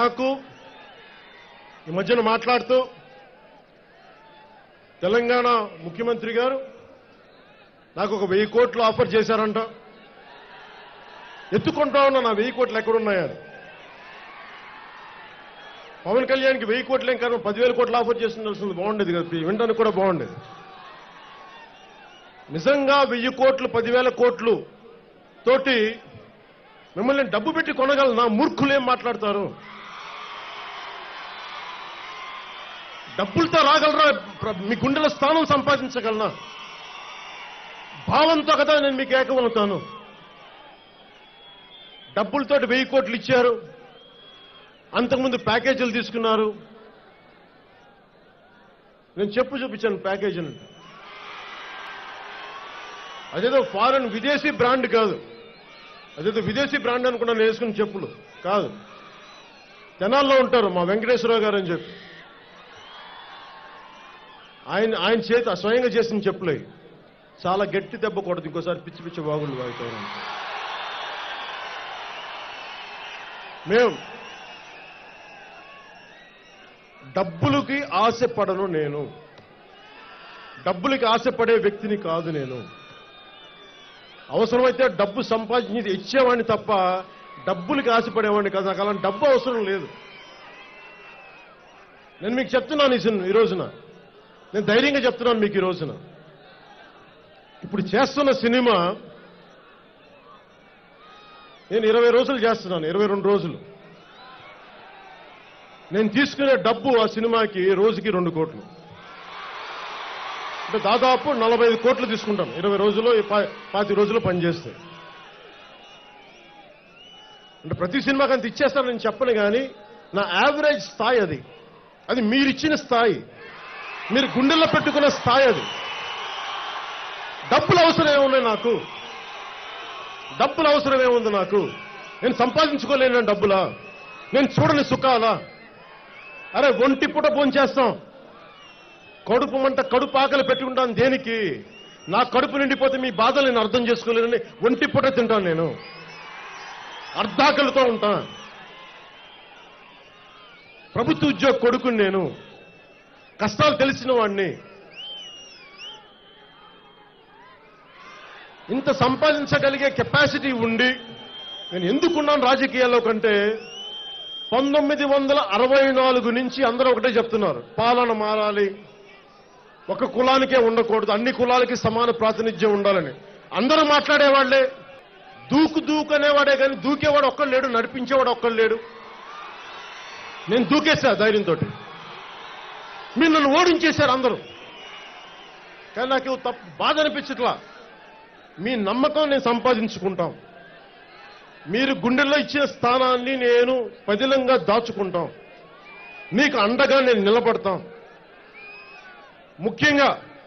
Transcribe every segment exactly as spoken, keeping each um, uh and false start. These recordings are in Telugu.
నాకు ఈ మధ్యన మాట్లాడుతూ తెలంగాణ ముఖ్యమంత్రి గారు నాకు ఒక వెయ్యి కోట్లు ఆఫర్ చేశారంట. ఎత్తుకుంటా ఉన్నా నా వెయ్యి కోట్లు ఎక్కడున్నాయని. పవన్ కళ్యాణ్కి వెయ్యి కోట్లు ఏం కారణం పదివేల కోట్లు ఆఫర్ చేస్తుండాల్సింది బాగుండేది కదా, వినడానికి కూడా బాగుండేది. నిజంగా వెయ్యి కోట్లు పదివేల కోట్లు తోటి మిమ్మల్ని డబ్బు పెట్టి కొనగలనా? మూర్ఖులు ఏం మాట్లాడతారు? డబ్బులతో రాగలరా? మీ గుండెల స్థానం సంపాదించగలనా? భావంతో కదా నేను మీకు ఏకమవుతాను. డబ్బులతోటి వెయ్యి కోట్లు ఇచ్చారు, అంతకుముందు ప్యాకేజీలు తీసుకున్నారు. నేను చెప్పు చూపించాను ప్యాకేజీని. అదేదో ఫారెన్ విదేశీ బ్రాండ్ కాదు, అదేదో విదేశీ బ్రాండ్ అనుకున్నా నేను వేసుకున్న చెప్పులు కాదు. తెనాల్లో ఉంటారు మా వెంకటేశ్వరరావు గారు అని చెప్పి, ఆయన ఆయన చేత స్వయంగా చేసిన చెప్పులే. చాలా గట్టి దెబ్బ కొడదు ఇంకోసారి పిచ్చి పిచ్చి బాగుండు వాగుతారు. మేము డబ్బులకి ఆశపడను. నేను డబ్బులకి ఆశపడే వ్యక్తిని కాదు. నేను అవసరమైతే డబ్బు సంపాదించి ఇచ్చేవాడిని తప్ప డబ్బులకి ఆశపడేవాడిని కాదు. నాకు అలాంటి డబ్బు అవసరం లేదు. నేను మీకు చెప్తున్నాను ఈ రోజున, నేను ధైర్యంగా చెప్తున్నాను మీకు ఈ రోజున. ఇప్పుడు చేస్తున్న సినిమా నేను ఇరవై రోజులు చేస్తున్నాను, ఇరవై రెండు రోజులు. నేను తీసుకునే డబ్బు ఆ సినిమాకి రోజుకి రెండు కోట్లు, అంటే దాదాపు నలభై ఐదు కోట్లు తీసుకుంటాను ఇరవై రోజుల్లో, పాతి రోజుల్లో పనిచేస్తే. అంటే ప్రతి సినిమాకి అంత ఇచ్చేస్తాను నేను చెప్పను, కానీ నా యావరేజ్ స్థాయి అది. అది మీరిచ్చిన స్థాయి, మీరు గుండెల్లో పెట్టుకున్న స్థాయి అది. డబ్బులు అవసరం ఏమున్నాయి నాకు? డబ్బులు అవసరం ఏముంది నాకు? నేను సంపాదించుకోలేను డబ్బులా? నేను చూడని సుఖాలా? అరే ఒంటి పూట భోంచేస్తాం, కడుపు మంట కడుపు ఆకలి పెట్టుకుంటాను దేనికి? నా కడుపు నిండిపోతే మీ బాధలు నేను అర్థం చేసుకోలేనని ఒంటి పూట తింటాను. నేను అర్ధాకలితో ఉంటా. ప్రభుత్వ ఉద్యోగ కొడుకుని, నేను కష్టాలు తెలిసిన వాడిని. ఇంత సంపాదించగలిగే కెపాసిటీ ఉండి నేను ఎందుకున్నాను రాజకీయాల్లో కంటే, పంతొమ్మిది వందల అరవై నాలుగు నుంచి అందరూ ఒకటే చెప్తున్నారు, పాలన మారాలి, ఒక కులానికే ఉండకూడదు, అన్ని కులాలకి సమాన ప్రాతినిధ్యం ఉండాలని. అందరూ మాట్లాడేవాళ్లే. దూకు దూకు అనేవాడే కానీ దూకేవాడు ఒక్కడు లేడు, నడిపించేవాడు ఒక్కడు లేడు. నేను దూకేశా ధైర్యంతో. మీరు నన్ను ఓడించేశారు అందరూ. కానీ నాకు తప్పు బాధ అనిపించట్లా. మీ నమ్మకం నేను సంపాదించుకుంటాం, మీరు గుండెల్లో ఇచ్చిన స్థానాన్ని నేను పదిలంగా దాచుకుంటాం, మీకు అండగా నేను నిలబడతాం. ముఖ్యంగా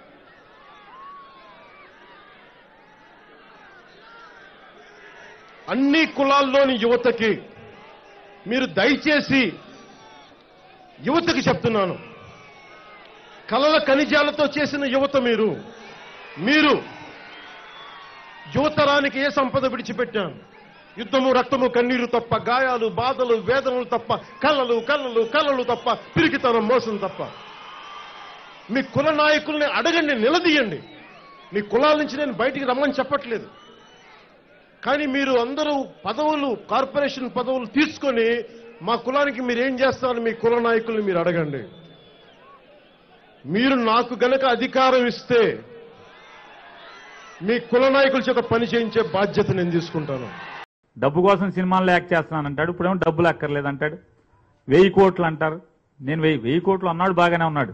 అన్ని కులాల్లోని యువతకి మీరు దయచేసి, యువతకి చెప్తున్నాను, కలల ఖనిజాలతో చేసిన యువత మీరు. మీరు యువతరానికి ఏ సంపద విడిచిపెట్టాను? యుద్ధము, రక్తము, కన్నీరు తప్ప, గాయాలు, బాధలు, వేదనలు తప్ప, కళ్ళలు కళ్ళలు కళ్ళలు తప్ప, పిరికితనం, మోసం తప్ప. మీ కుల నాయకుల్ని అడగండి, నిలదీయండి. మీ కులాల నుంచి నేను బయటికి రమ్మని చెప్పట్లేదు, కానీ మీరు అందరూ పదవులు, కార్పొరేషన్ పదవులు తీసుకొని మా కులానికి మీరేం చేస్తారని మీ కుల నాయకుల్ని మీరు అడగండి. మీరు నాకు గనక అధికారం ఇస్తే మీ కుల నాయకుల చేత పని చేయించే బాధ్యత నేను తీసుకుంటాను. డబ్బు కోసం సినిమాలు యాక్ట్ చేస్తున్నానంటాడు, ఇప్పుడేమో డబ్బులు అక్కర్లేదంటాడు. వెయ్యి కోట్లు అంటారు. నేను వెయ్యి వెయ్యి కోట్లు అన్నాడు, బాగానే ఉన్నాడు.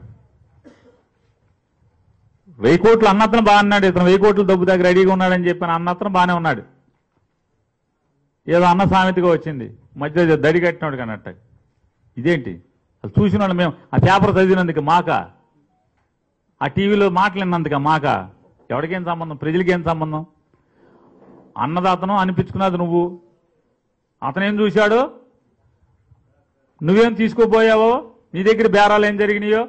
వెయ్యి కోట్లు అన్నతను బాగా అన్నాడు. ఇతను వెయ్యి కోట్లు డబ్బు దగ్గర రెడీగా ఉన్నాడని చెప్పిన అన్నతను బాగానే ఉన్నాడు. ఏదో అన్న సామెతగా వచ్చింది, మధ్య దడి కట్టినాడు కన్నట్ట. ఇదేంటి అసలు చూసినాడు? మేము ఆ పేపర్ చదివినందుకు మాక, ఆ టీవీలో మాట్లాడినందుక మాక? ఎవరికేం సంబంధం? ప్రజలకేం సంబంధం? అన్నదాతను అనిపించుకున్నది నువ్వు. అతనేం చూశాడు? నువ్వేం తీసుకోపోయావో? నీ దగ్గర బేరాలు ఏం జరిగినాయో?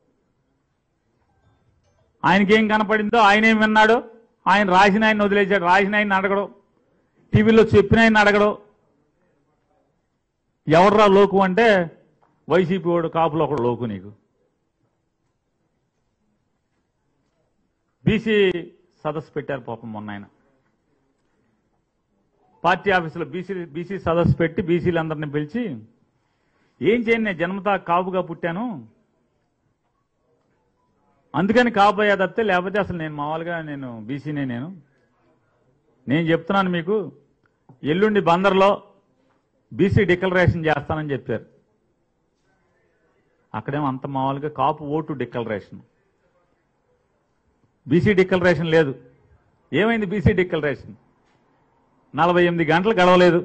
ఆయనకేం కనపడిందో ఆయనేం విన్నాడు? ఆయన రాసిన ఆయన వదిలేశాడు. రాసిన ఆయన అడగడు, టీవీలో చెప్పిన ఆయన అడగడు. ఎవడ్రా లోకు అంటే వైసీపీ వాడు కాపులో ఒకడు లోకు నీకు. బీసీ సదస్సు పెట్టారు పాపం మొన్న ఆయన పార్టీ ఆఫీసులో బీసీ బీసీ సదస్సు పెట్టి బీసీలందరినీ పిలిచి ఏం చేయను, నేను జన్మతా కాపుగా పుట్టాను అందుకని కాపు అయ్యా తప్పితే లేకపోతే అసలు నేను మామూలుగా నేను బీసీనే. నేను నేను చెప్తున్నాను మీకు, ఎల్లుండి బందర్లో బీసీ డిక్లరేషన్ చేస్తానని చెప్పారు. అక్కడేమో అంత మామూలుగా Kapu vote declaration, BC declaration లేదు. ఏమైంది బీసీ డిక్లరేషన్? నలభై ఎనిమిది గంటలు గడవలేదు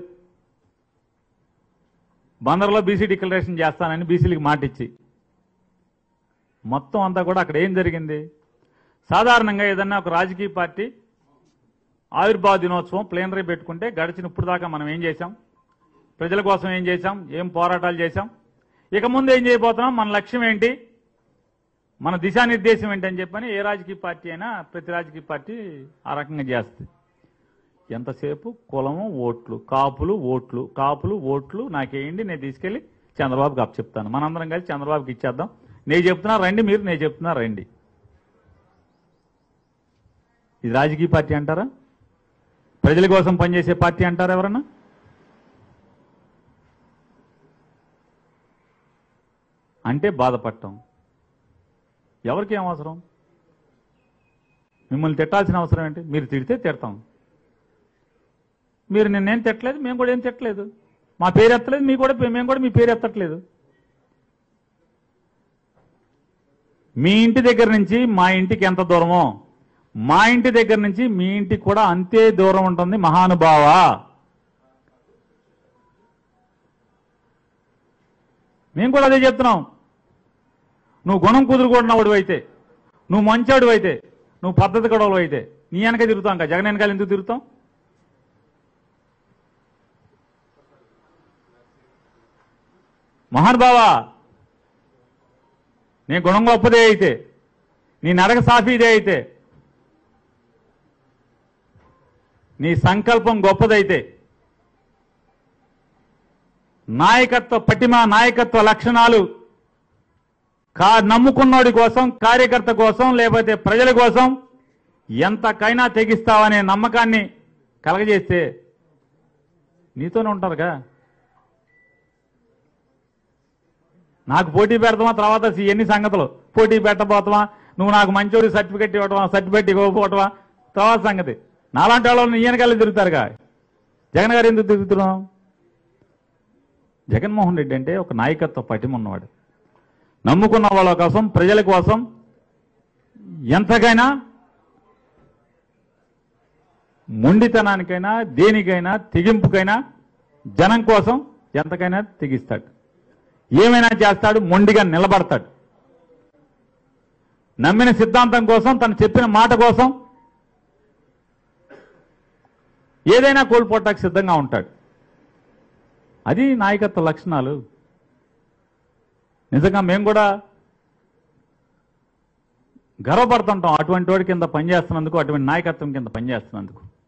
బందర్లో బీసీ డిక్లరేషన్ చేస్తానని బీసీలకు మాట ఇచ్చి. మొత్తం అంతా కూడా అక్కడ ఏం జరిగింది? సాధారణంగా ఏదన్నా ఒక రాజకీయ పార్టీ ఆవిర్భావ దినోత్సవం ప్లేనరీ పెట్టుకుంటే గడిచిన ఇప్పుడు దాకా మనం ఏం చేశాం, ప్రజల కోసం ఏం చేశాం, ఏం పోరాటాలు చేశాం, ఇక ముందు ఏం చేయబోతున్నాం, మన లక్ష్యం ఏంటి, మన దిశానిర్దేశం ఏంటని చెప్పని ఏ రాజకీయ పార్టీ అయినా ప్రతి రాజకీయ పార్టీ ఆ రకంగా చేస్తుంది. ఎంతసేపు కులము ఓట్లు, కాపులు ఓట్లు, కాపులు ఓట్లు నాకేయండి, నేను తీసుకెళ్లి చంద్రబాబుకి అప్పు చెప్తాను, మనందరం కలిసి చంద్రబాబుకి ఇచ్చేద్దాం, నేను చెప్తున్నా రండి, మీరు నేను చెప్తున్నా రండి. ఇది రాజకీయ పార్టీ అంటారా? ప్రజల కోసం పనిచేసే పార్టీ అంటారా ఎవరన్నా? అంటే బాధపడటం ఎవరికి ఏం అవసరం? మిమ్మల్ని తిట్టాల్సిన అవసరం ఏంటి? మీరు తిడితే తిడతాం. మీరు నిన్నేం తిట్టలేదు, మేము కూడా ఏం తిట్టలేదు, మా పేరు ఎత్తలేదు, మీ కూడా మేము కూడా మీ పేరు ఎత్తట్లేదు. మీ ఇంటి దగ్గర నుంచి మా ఇంటికి ఎంత దూరమో మా ఇంటి దగ్గర నుంచి మీ ఇంటికి కూడా అంతే దూరం ఉంటుంది మహానుభావ. మేము కూడా అదే చెప్తున్నాం. నువ్వు గుణం కుదురుకుంటున్నావు అయితే, నువ్వు మంచోడు అయితే, నువ్వు పద్ధతి గొడవలు అయితే నీ వెనక తిరుగుతాం కదా, జగన్ వెనకాల ఎందుకు తిరుగుతాం? మహానుభావ, నీ గుణం గొప్పదే అయితే, నీ నడక సాఫీదే అయితే, నీ సంకల్పం గొప్పదైతే, నాయకత్వ పటిమ, నాయకత్వ లక్షణాలు కా నమ్ముకున్నోడి కోసం, కార్యకర్త కోసం, లేకపోతే ప్రజల కోసం ఎంతకైనా తెగిస్తావనే నమ్మకాన్ని కలగజేస్తే నీతోనే ఉంటారుగా. నాకు పోటీ పెడతామా, తర్వాత ఎన్ని సంగతులు, పోటీ పెట్టబోతామా, నువ్వు నాకు మంచోడి సర్టిఫికెట్ ఇవ్వటమా, సర్టిఫికెట్ ఇవ్వకపోవటమా తర్వాత సంగతి. నాలాంటి వాళ్ళు ఈయనకాళ్ళు తిరుగుతారుగా. జగన్ గారు ఎందుకు తిరుగుతున్నాం? జగన్మోహన్ రెడ్డి అంటే ఒక నాయకత్వ పటిమ ఉన్నవాడు, నమ్ముకున్న వాళ్ళ కోసం, ప్రజల కోసం ఎంతకైనా, మొండితనానికైనా, దేనికైనా, తెగింపుకైనా, జనం కోసం ఎంతకైనా తెగిస్తాడు, ఏమైనా చేస్తాడు, మొండిగా నిలబడతాడు. నమ్మిన సిద్ధాంతం కోసం, తను చెప్పిన మాట కోసం ఏదైనా కోల్పోవటానికి సిద్ధంగా ఉంటాడు. అది నాయకత్వ లక్షణాలు. నిజంగా మేము కూడా గర్వపడుతుంటాం అటువంటి వాడి కింద పనిచేస్తున్నందుకు, అటువంటి నాయకత్వం కింద పనిచేస్తున్నందుకు.